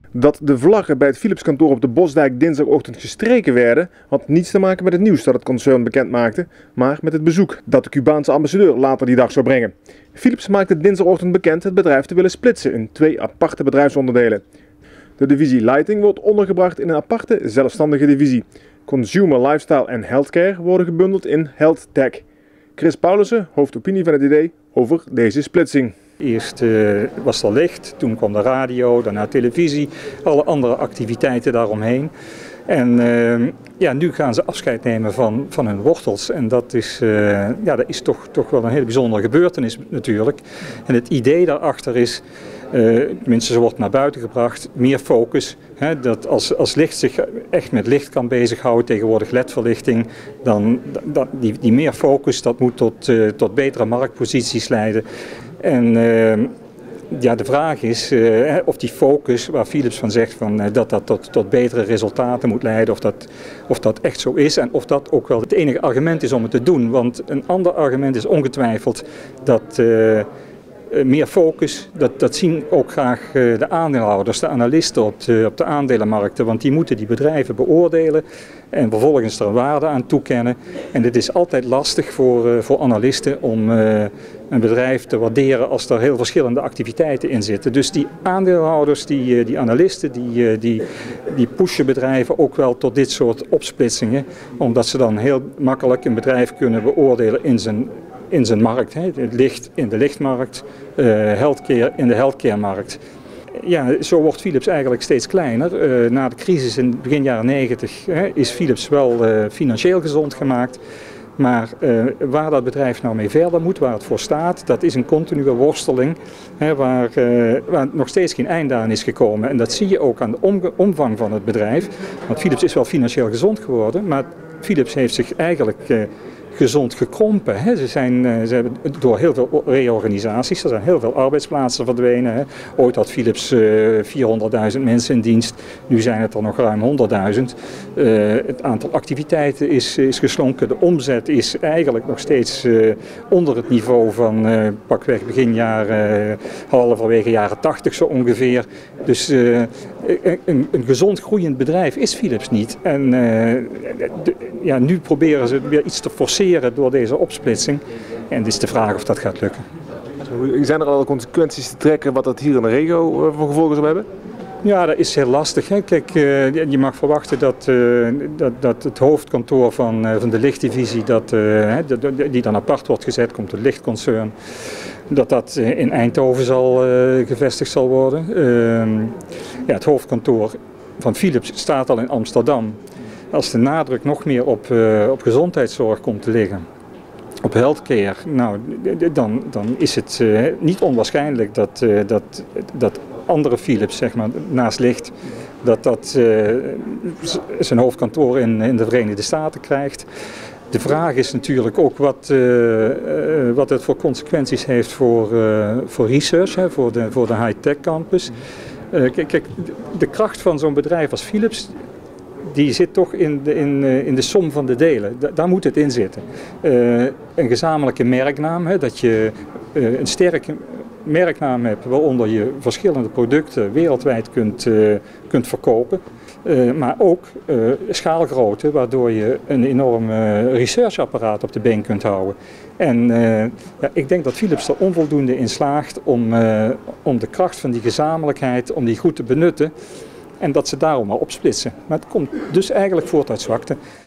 Dat de vlaggen bij het Philips-kantoor op de Bosdijk dinsdagochtend gestreken werden, had niets te maken met het nieuws dat het concern bekend maakte, maar met het bezoek dat de Cubaanse ambassadeur later die dag zou brengen. Philips maakte dinsdagochtend bekend het bedrijf te willen splitsen in 2 aparte bedrijfsonderdelen. De divisie Lighting wordt ondergebracht in een aparte, zelfstandige divisie. Consumer, Lifestyle en Healthcare worden gebundeld in Health Tech. Chris Paulussen, hoofdopinie van het idee over deze splitsing. Eerst was er licht, toen kwam de radio, daarna televisie, alle andere activiteiten daaromheen. En nu gaan ze afscheid nemen van hun wortels. En dat is toch wel een hele bijzondere gebeurtenis natuurlijk. En het idee daarachter is, tenminste zo wordt naar buiten gebracht, meer focus. Hè, dat als licht zich echt met licht kan bezighouden, tegenwoordig LED-verlichting, dan die meer focus, dat moet tot betere marktposities leiden. En de vraag is of die focus, waar Philips van zegt dat tot betere resultaten moet leiden, of dat echt zo is en of dat ook wel het enige argument is om het te doen. Want een ander argument is ongetwijfeld dat meer focus, dat zien ook graag de aandeelhouders, de analisten op de aandelenmarkten, want die moeten die bedrijven beoordelen en vervolgens er een waarde aan toekennen. En het is altijd lastig voor analisten om een bedrijf te waarderen als er heel verschillende activiteiten in zitten. Dus die aandeelhouders, die analisten, die pushen bedrijven ook wel tot dit soort opsplitsingen, omdat ze dan heel makkelijk een bedrijf kunnen beoordelen in zijn markt, het licht in de lichtmarkt, healthcare in de healthcare-markt. Ja, zo wordt Philips eigenlijk steeds kleiner. Na de crisis in begin jaren 90 is Philips wel financieel gezond gemaakt. Maar waar dat bedrijf nou mee verder moet, waar het voor staat, dat is een continue worsteling waar nog steeds geen einde aan is gekomen. En dat zie je ook aan de omvang van het bedrijf. Want Philips is wel financieel gezond geworden, maar Philips heeft zich eigenlijk gezond gekrompen. Ze hebben door heel veel reorganisaties, er zijn heel veel arbeidsplaatsen verdwenen. Ooit had Philips 400.000 mensen in dienst, nu zijn het er nog ruim 100.000. Het aantal activiteiten is geslonken, de omzet is eigenlijk nog steeds onder het niveau van pakweg begin jaren, halverwege jaren 80 zo ongeveer. Dus een gezond groeiend bedrijf is Philips niet. En nu proberen ze weer iets te forceren door deze opsplitsing. En het is de vraag of dat gaat lukken. Zijn er al consequenties te trekken wat dat hier in de regio voor gevolgen zou hebben? Ja, dat is heel lastig. Hè. Kijk, je mag verwachten dat het hoofdkantoor van de lichtdivisie, die dan apart wordt gezet, komt het lichtconcern, dat in Eindhoven gevestigd zal worden. Het hoofdkantoor van Philips staat al in Amsterdam. Als de nadruk nog meer op gezondheidszorg komt te liggen, op healthcare, nou, dan is het niet onwaarschijnlijk dat andere Philips, zeg maar, naast licht, dat zijn hoofdkantoor in de Verenigde Staten krijgt. De vraag is natuurlijk ook wat het voor consequenties heeft voor research, voor de high-tech campus. Kijk, de kracht van zo'n bedrijf als Philips, die zit toch in de som van de delen. Daar moet het in zitten. Een gezamenlijke merknaam, dat je een sterke merknaam hebt waaronder je verschillende producten wereldwijd kunt verkopen. Maar ook schaalgrootte, waardoor je een enorm researchapparaat op de been kunt houden. En ik denk dat Philips er onvoldoende in slaagt om de kracht van die gezamenlijkheid, om die goed te benutten. En dat ze daarom maar opsplitsen. Maar het komt dus eigenlijk voort uit zwakte.